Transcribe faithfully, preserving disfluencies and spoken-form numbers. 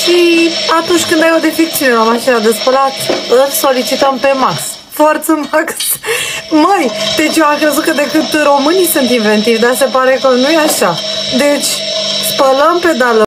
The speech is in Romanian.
și atunci când ai o defecțiune la mașina de spălat, îl solicităm pe Max. Forță Max! Măi, deci eu am crezut că decât românii sunt inventivi, dar se pare că nu e așa. Deci, spălăm pedală.